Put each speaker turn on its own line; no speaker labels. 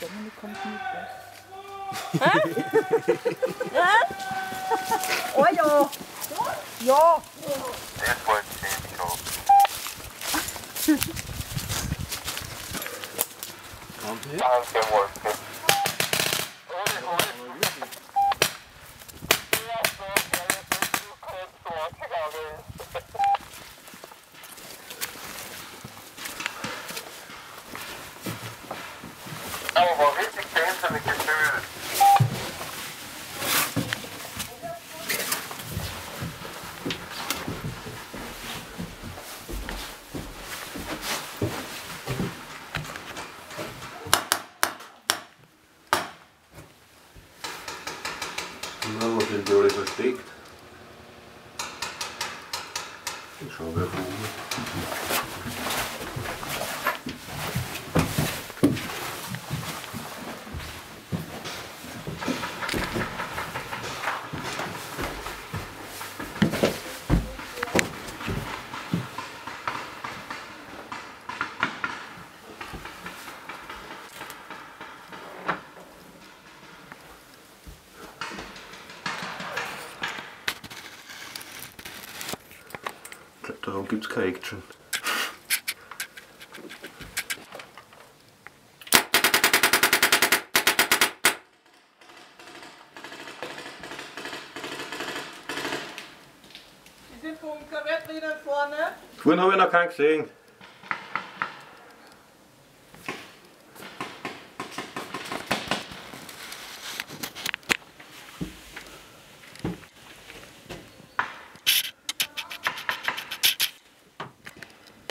Dominik kommt mit. Hä? Ja? Oh ja! Ja!
Das wollte ich nicht haben.
Danke.
Danke, Wolke. Aber war richtig schön Gefühl.
Na, wo sind die alle versteckt? Ich schau wer von oben. Darum gibt es keine Action.
Die sind vom Kabarettlieder vorne.
Vorhin habe ich noch keinen gesehen.